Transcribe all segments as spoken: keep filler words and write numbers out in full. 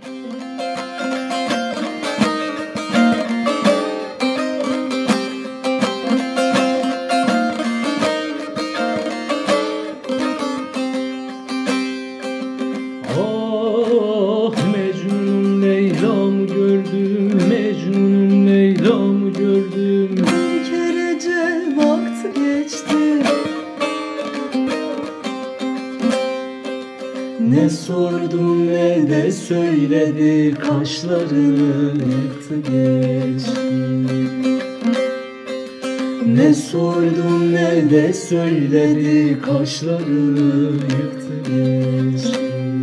Leyla'mı gördüm, Mecnun'um Leyla'mı gördüm. Bir kerece vakti geçti, Ne sordum ne de söyledi, kaşlarını yıktı geçti. Ne sordum ne de söyledi, kaşlarını yıktı geçti.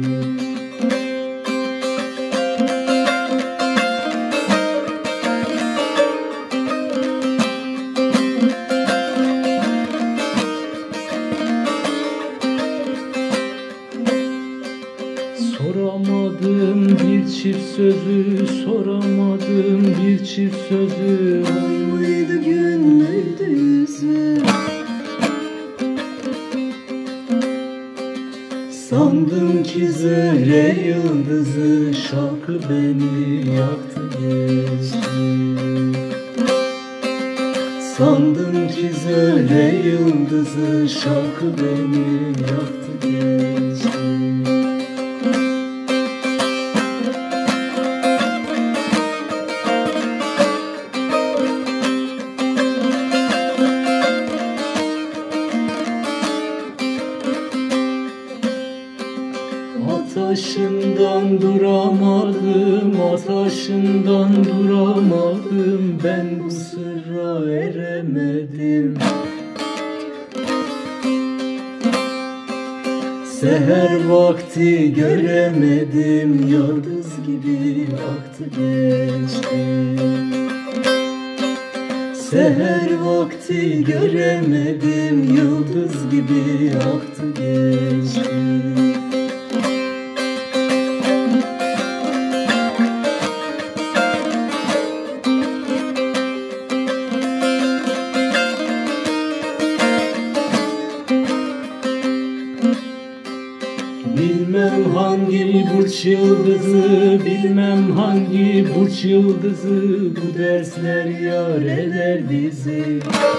Soramadım bir çift sözü, soramadım bir çift sözü. ay mıydı gün müydü yüzü? Sandım ki zerre yıldızı, şarkı beni yaktı geçti. Sandım ki zerre yıldızı, şarkı beni yaktı geçti. Ataşından duramadım, ataşından duramadım. Ben bu sırra eremedim. Seher vakti göremedim, yıldız gibi aktı geçti. Seher vakti göremedim, yıldız gibi aktı geçti. Bilmem hangi burç yıldızı, bilmem hangi burç yıldızı, bu dersler yar eder bizi.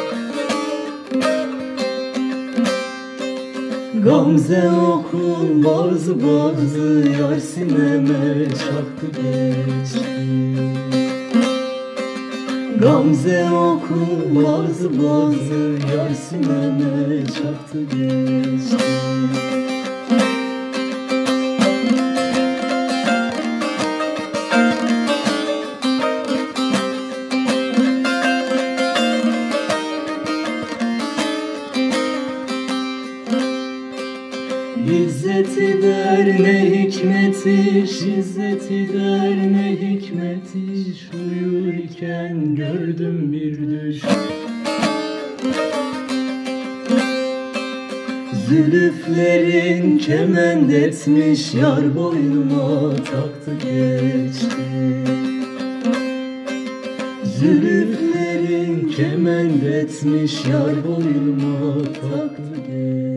Gamze okul bazı bazı, yar sineme çaktı geçti. Gamze okul bazı bazı, yar sineme çaktı geçti. İzzeti der ne hikmetiş, İzzeti der ne hikmetiş. Uyurken gördüm bir düş. Zülüflerin kemend etmiş, yar boynuma taktı geçti. Zülüflerin kemend etmiş, yar boynuma taktı geçti.